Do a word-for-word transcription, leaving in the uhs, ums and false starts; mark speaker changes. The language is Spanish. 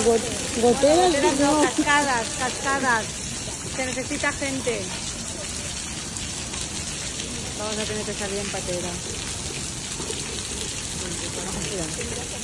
Speaker 1: Got- goteras,
Speaker 2: Goteras no,
Speaker 1: no.
Speaker 2: cascadas, cascadas. Se necesita gente. Vamos a tener que salir en patera. Mira.